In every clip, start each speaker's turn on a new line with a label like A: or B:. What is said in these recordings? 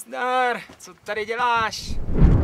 A: Nazdar, co tady děláš?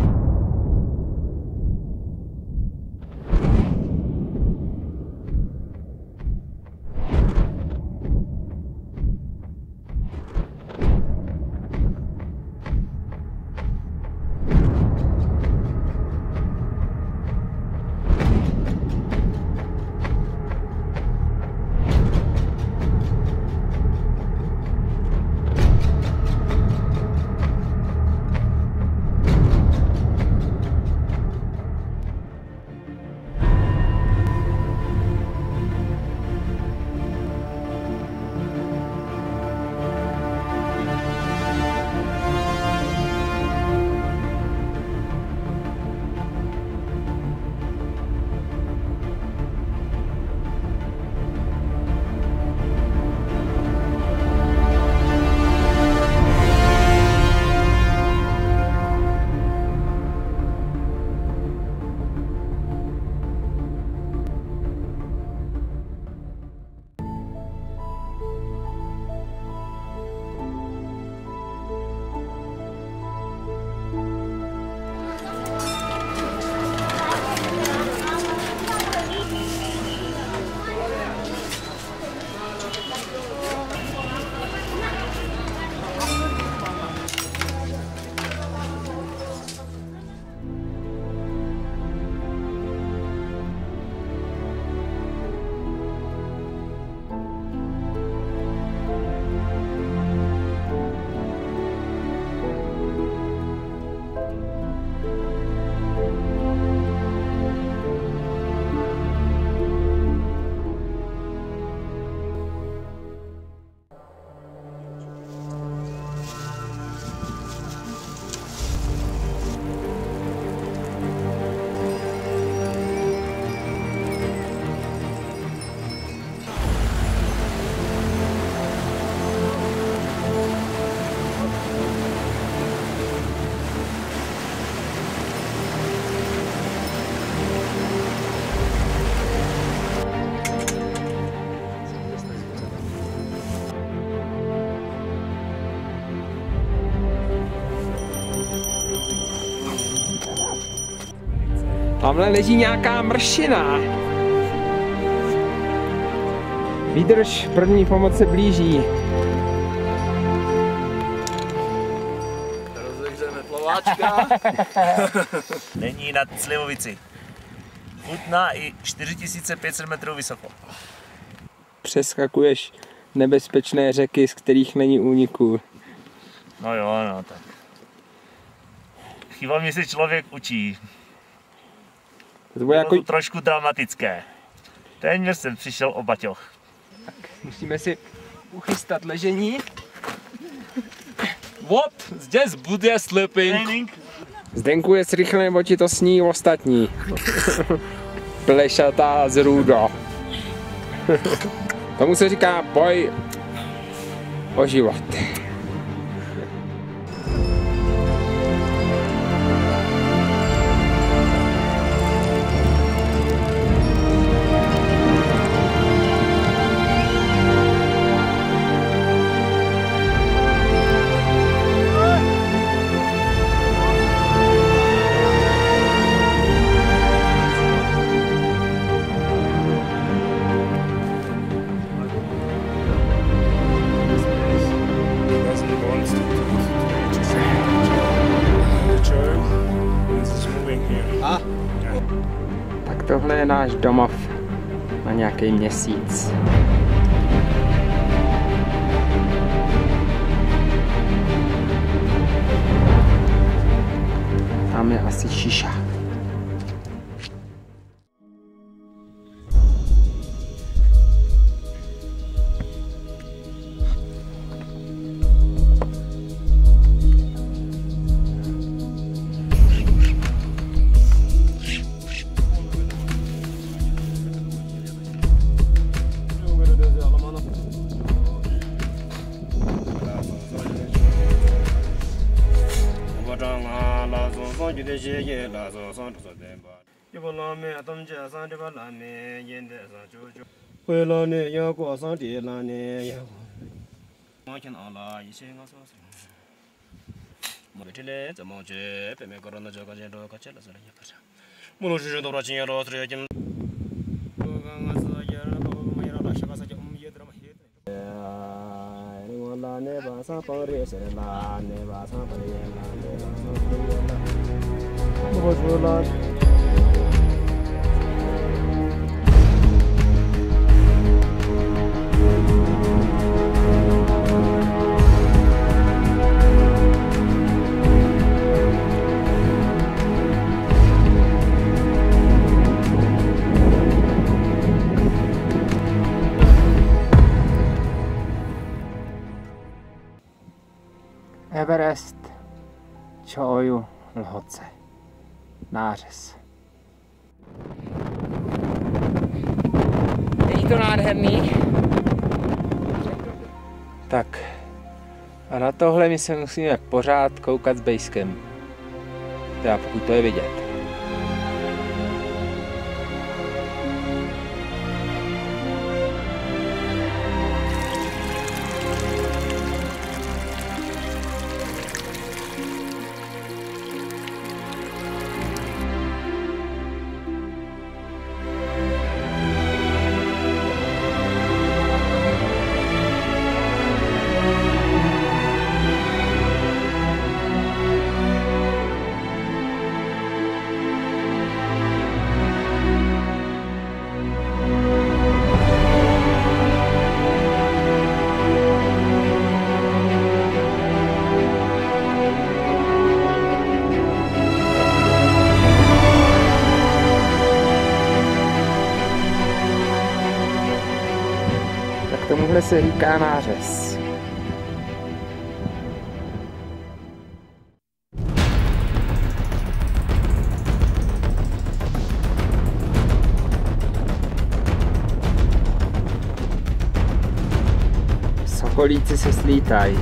B: Tamhle leží nějaká mršina. Vydrž, první pomoc se blíží.
C: Rozehřeme plaváčka.
D: Není nad Slivovici. Chutná i 4500 metrů vysoko.
B: Přeskakuješ nebezpečné řeky, z kterých není úniku.
D: No jo, no tak. Chyba mě se člověk učí.
B: To bude
D: jako trošku dramatické. Téměř jsem přišel o baťoch.
B: Tak, musíme si uchystat ležení. What? Здесь bude sleeping. Zdenku je rychle, nebo ti to sní ostatní. Plešatá zrůdo. Tomu se říká boj o život. Tak tohle je náš domov na nějaký měsíc. Tam je asi šiša. Everest, Choju, Lhotse, nářez. Není to nádherný? Tak, a na tohle my se musíme pořád koukat s bejskem. Teda pokud to je vidět. Tomuhle se říká nářez. Sokolíci se slítají.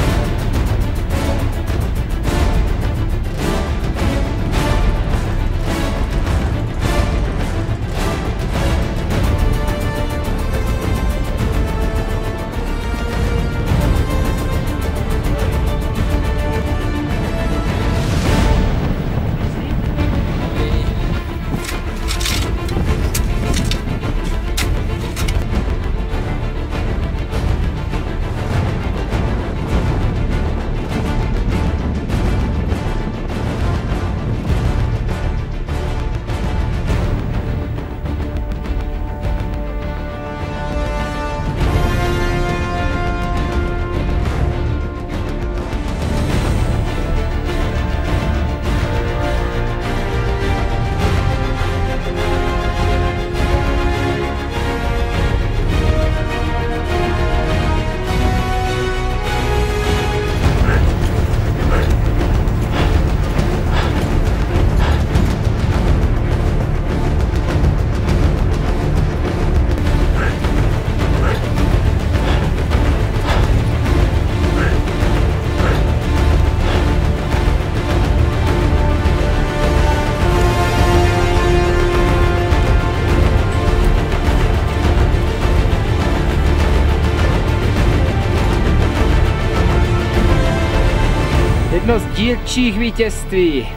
B: Jedno z dílčích vítězství.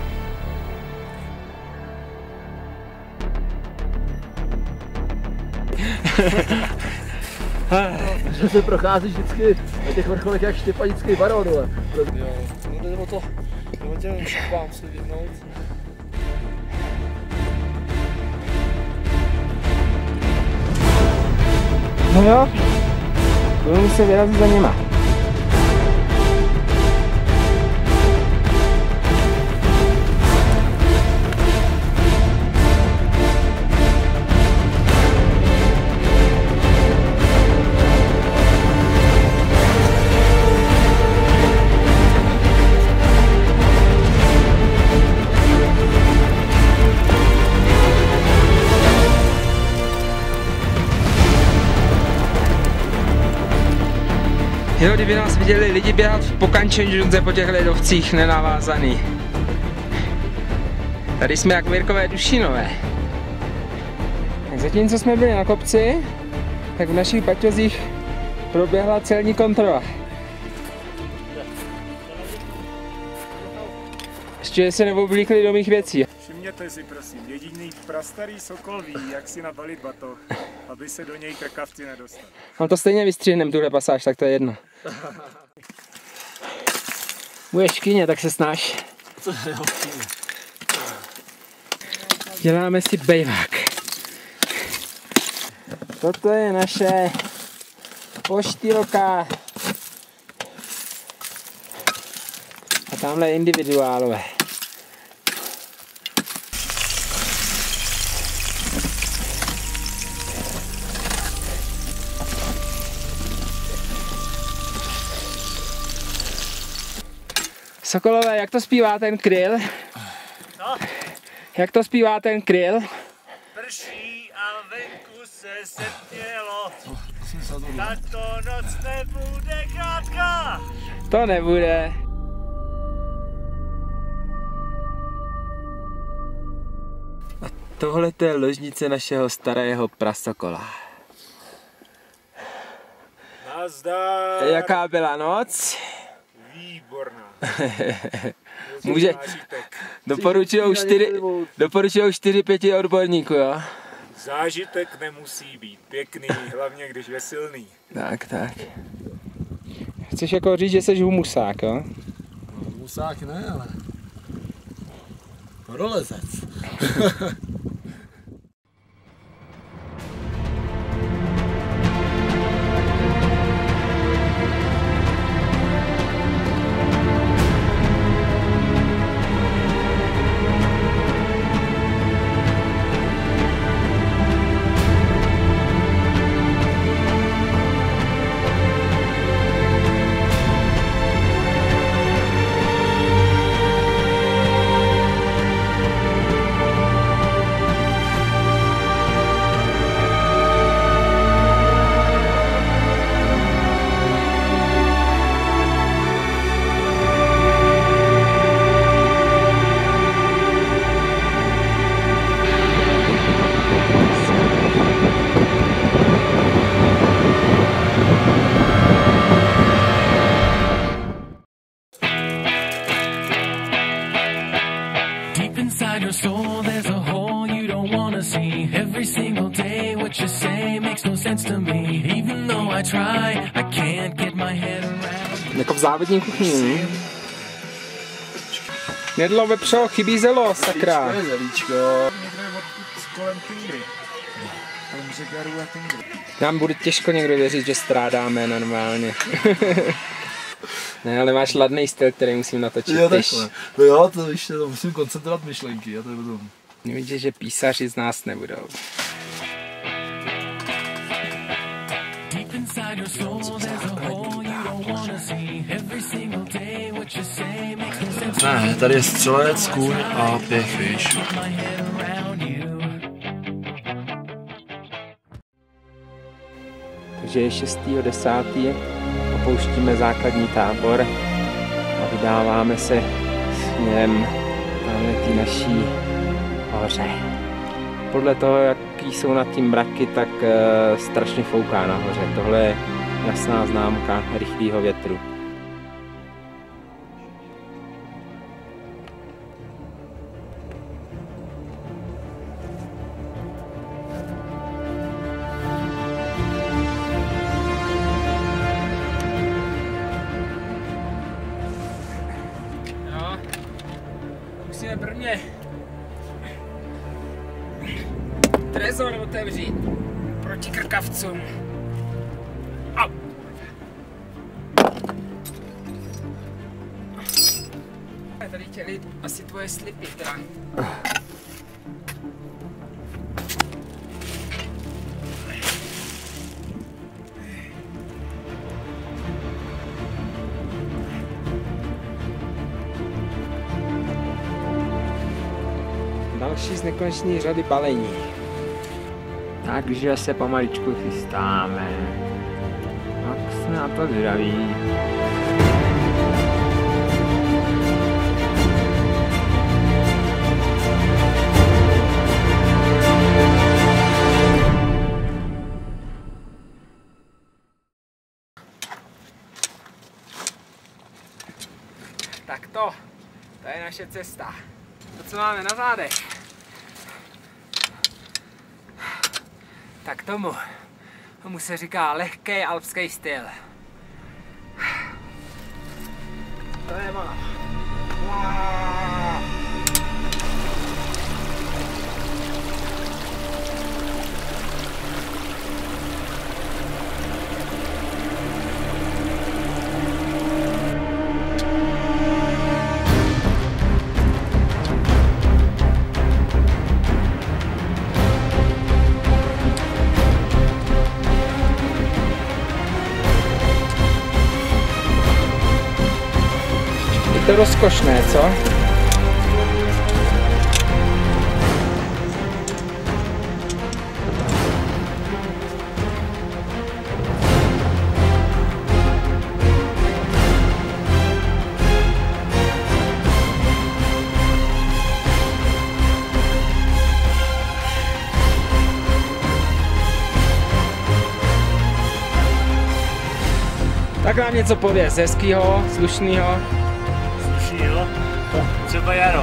C: Že se procházíš vždycky na těch vrcholech jak štěpanický barón, ale. Jo, jde o to, jenom šipám si vyhnout.
B: No jo, budu se vyrazit za nima. Jo, kdyby nás viděli lidi běhat po Kanchenjunze po těch ledovcích nenavázaný. Tady jsme jak Mirkové Dušínové. Tak zatímco jsme byli na kopci, tak v našich paťozích proběhla celní kontrola. Určitě se neoblíkli do mých věcí.
E: Všimněte si prosím, jediný prastarý sokol ví, jak si nabalit batoh, aby se do něj krkavci nedostali.
B: No to stejně vystřihnem tuhle pasáž, tak to je jedno. Budeš kyně, tak se snaž. Děláme si bejvák. Toto je naše poštýlka. A tamhle individuálové. Sokolové, jak to zpívá ten kryl?
D: No?
B: Jak to zpívá ten kryl?
D: Prší a venku se setmělo. Tato noc nebude krátká.
B: To nebude. A tohle je ložnice našeho starého prasokola.
E: Nazdar!
B: Jaká byla noc?
E: Výborná.
B: Může, doporučujou 4-5 odborníků, jo?
E: Zážitek nemusí být pěkný, hlavně když je silný.
B: Tak. Chceš jako říct, že jsi humusák, jo?
C: Musák ne, ale horolezec.
F: Inside your soul there's a hole you don't wanna see. Every single day what you say makes no sense to me. Even though I try, I can't get my head around.
B: Jako v závodní kuchyni. Nedlo vepřo, chybí zelo, sakra.
C: Zelíčko.
E: Někde kolem Tindry. Ale může Garu a Tindry.
B: Nám bude těžko někdo věřit, že strádáme normálně. Ne, ale máš ladný styl, který musím natočit.
C: Jo, takhle. No jo, to ještě to musím koncentrovat myšlenky, já to budu.
B: Vidíš, že písaři z nás nebudou.
C: Ne, tady je střelec, kůň a pěch, víš.
B: Takže je 6.10. opouštíme základní tábor a vydáváme se směrem tamhle té naší hoře. Podle toho, jaký jsou nad tím mraky, tak strašně fouká nahoře. Tohle je jasná známka rychlého větru.
A: Musíme prvně trezor otevřít proti krkavcům. Au. Tady chtěli asi tvoje slipy, teda.
B: Další z nekonečné řady balení. Takže se pomaličku chystáme. Tak jsme na to zdraví.
A: Tak to je naše
B: naše cesta. To, co máme na zádech, tak tomu se říká lehký alpský styl. To je ono.
C: Je to rozkošné, co?
B: Tak nám něco pověz, hezkýho, slušnýho.
D: Slušnýho? Třeba jaro.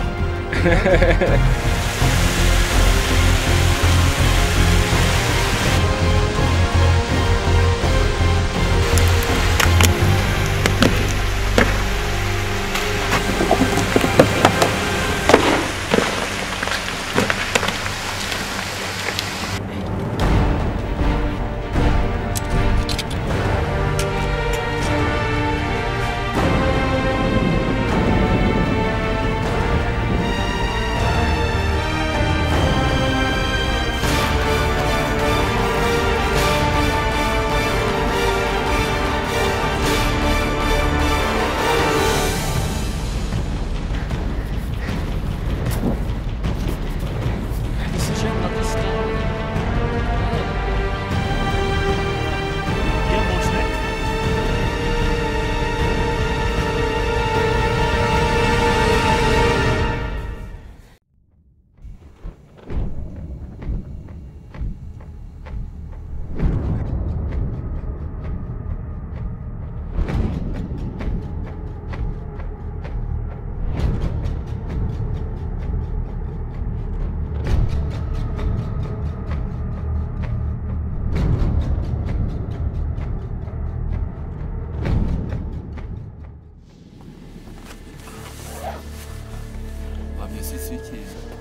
C: A měsíc svítí.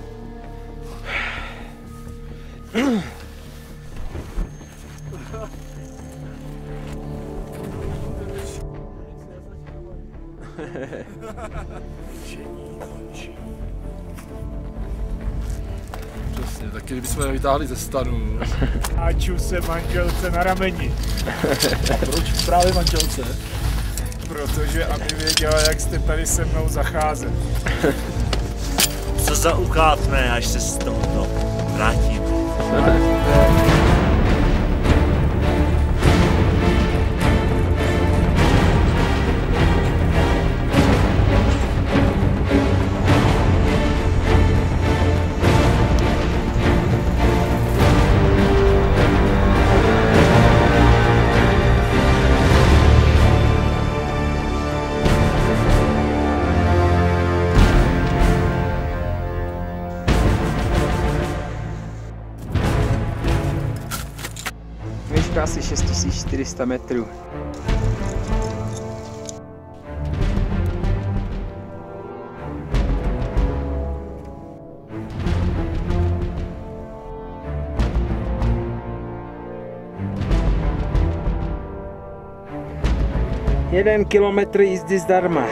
C: Přesně, taky kdybychom je vytáhli ze stanu.
E: A čuse manželce na rameni.
C: A proč právě manželce?
E: Protože aby věděla, jak jste tady se mnou zacházet.
D: Co zaukápne, až se z toho vrátím.
B: Výška asi 6400 metrů. Jeden kilometr jízdy zdarma.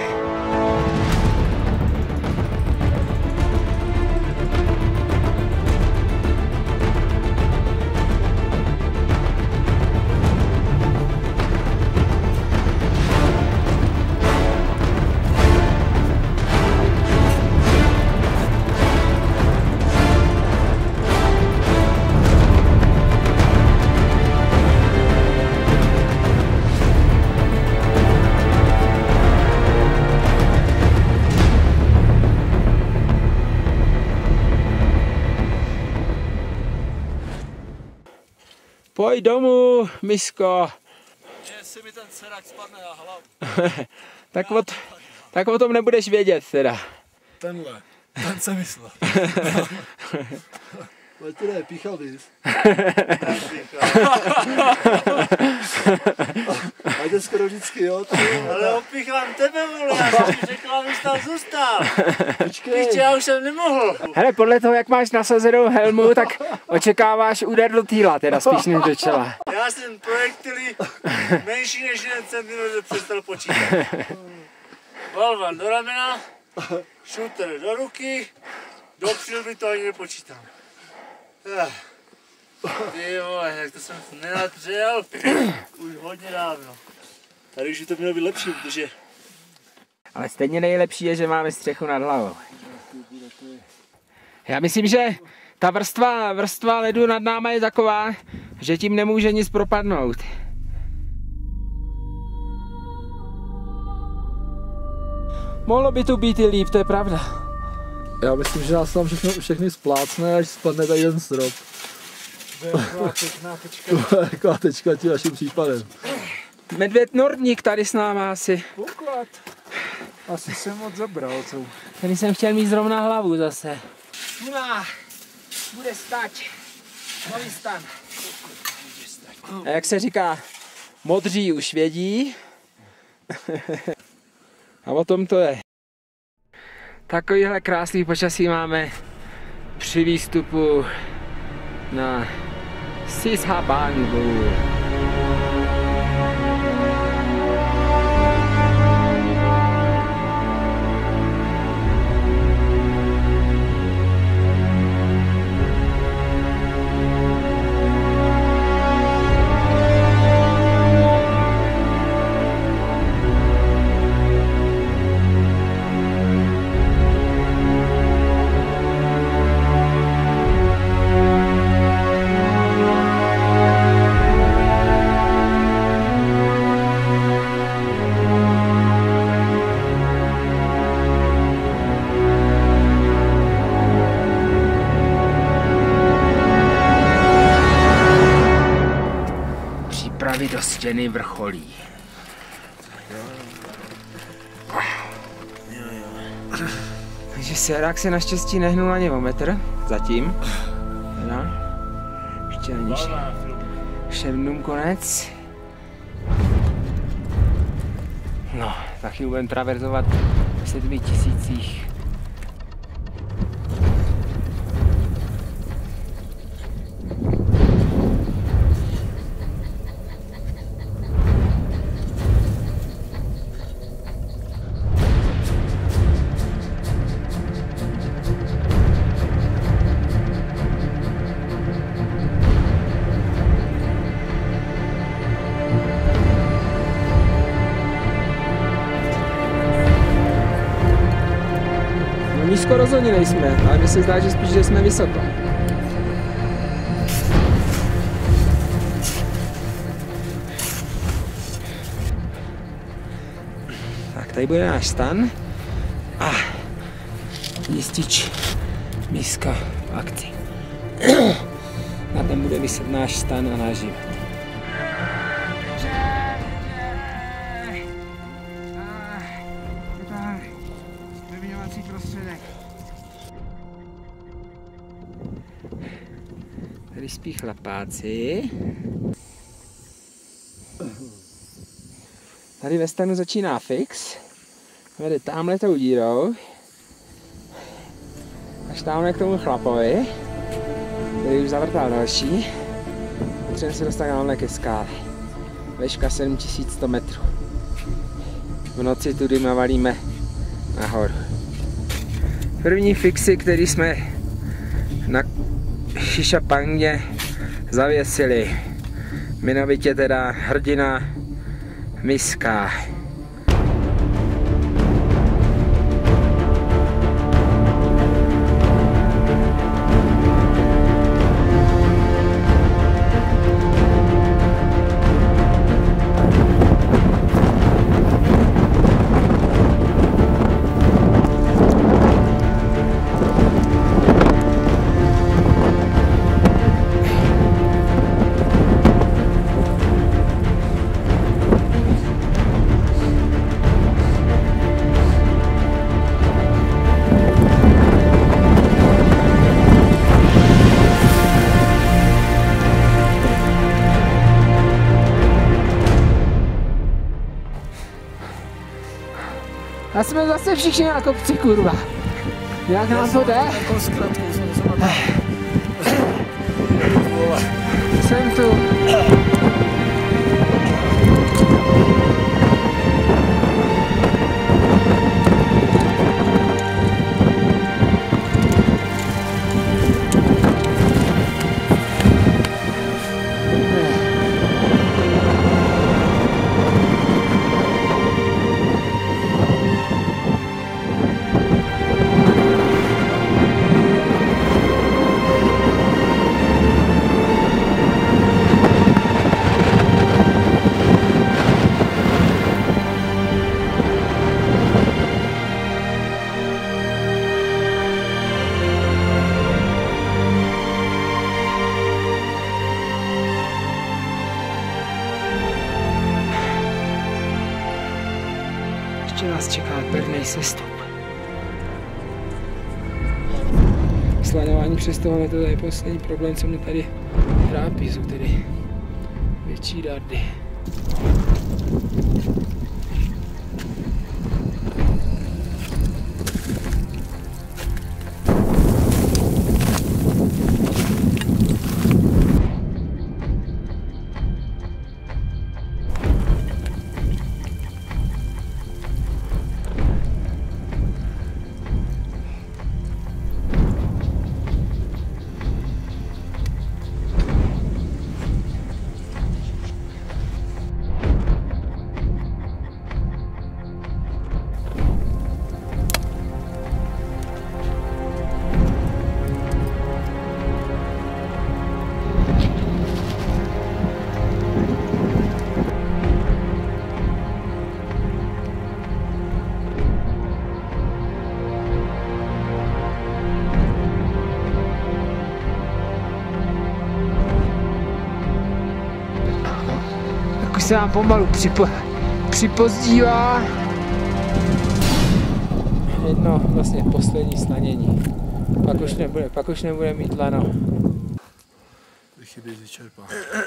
B: Pojď domů, Miško.
C: Jestli mi ten sedač spadne na hlavu.
B: tak o tom nebudeš vědět teda.
C: tenhle. Ten se myslel. Ale ty ne, píchal bys. A jde skoro vždycky, jo?
D: Ale opíchám tebe, vole, já jsem ti řekl, abys tam zůstal.
C: Počkej.
D: Já už jsem nemohl.
B: Hele, podle toho, jak máš nasazenou helmu, tak očekáváš úder do týla, teda spíš než do čela.
D: Já jsem projektily menší než 1 cm přestal počítat. Balvan do ramena, šuter do ruky, do přilby to ani nepočítám. Ty vole, jak to jsem nenadřel už hodně dávno. Tady už by to mělo být lepší, protože...
B: Ale stejně nejlepší je, že máme střechu nad hlavou. Já myslím, že ta vrstva ledu nad náma je taková, že tím nemůže nic propadnout. Mohlo by tu být i líp, to je pravda.
C: Já myslím, že nás tam všechny splácne, až spadne tady jeden strop. Taková tečka tím naším případem.
B: Medvěd Nordník tady s náma asi.
A: Poklad. Asi jsem moc zabral, co?
B: Tady jsem chtěl mít zrovna hlavu zase. Tuna, bude stať. Nový stan. A jak se říká, modří už vědí. A o tom to je. Takovýhle krásný počasí máme při výstupu na Sisabangu. Do stěny vrcholí. Takže Sérák se naštěstí nehnul ani o metr, zatím. Teda. Ještě ani všem dnům konec. No, za chvíli budeme traverzovat v 7000. Nízko rozhodně nejsme, ale mně se zdá, že spíš, že jsme vysoko. Tak tady bude náš stan a jistič míska v akci. Na ten bude vyset náš stan a náš život. Tady spí chlapáci. Tady ve stanu začíná fix. Vede tamhle tou dírou. Až tamhle k tomu chlapovi, který už zavrtal další. Potřebujeme se dostat tamhle ke skále. Veška 7100 metrů. V noci tudy navalíme nahoru. První fixy, který jsme na Sisapangě zavěsili. Jmenovitě teda hrdina Miska. A jsme zase všichni na kopci, kurva. Jak nám to jde? Jsem tu. Ještě nás čeká pevný sestup. Slaňování přes tohle to je poslední problém, co mě tady trápí, jsou tedy větší dardy. Už se nám pomalu připozdívá. Jedno vlastně poslední slanění. Pak už nebude mít lano.
C: Chybí vyčerpá.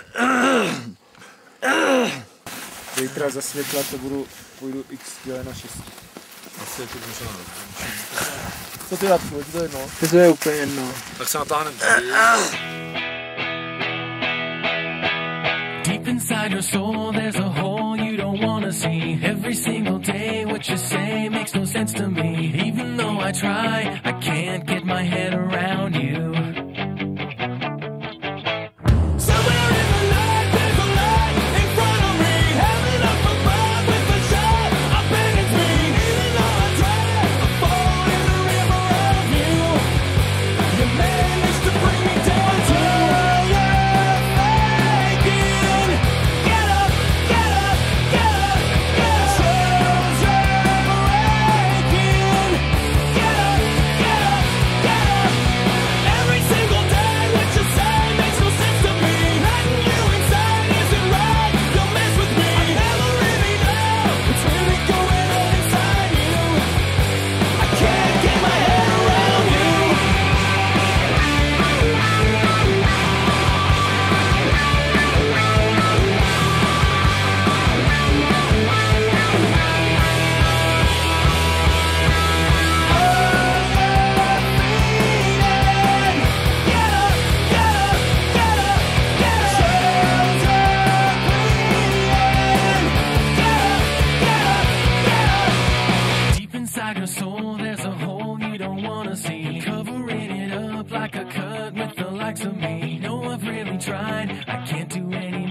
C: Zítra za světla to půjdu x na 6. Asi je to možná. Co ty Radku, to je jedno?
B: To je úplně jedno.
C: Tak se natáhnem.
F: Deep inside your soul, there's a hole you don't wanna see. Every single day, what you say makes no sense to me. Even though I try, I can't get my head around you. Somewhere in the night, there's a light in front of me. Heaven up above with a shot, I bet it's me. Even though I try, I fall in the river of you. You managed to bring me down to soul, there's a hole you don't wanna see. Covering it up like a cut with the likes of me. No, I've really tried, I can't do any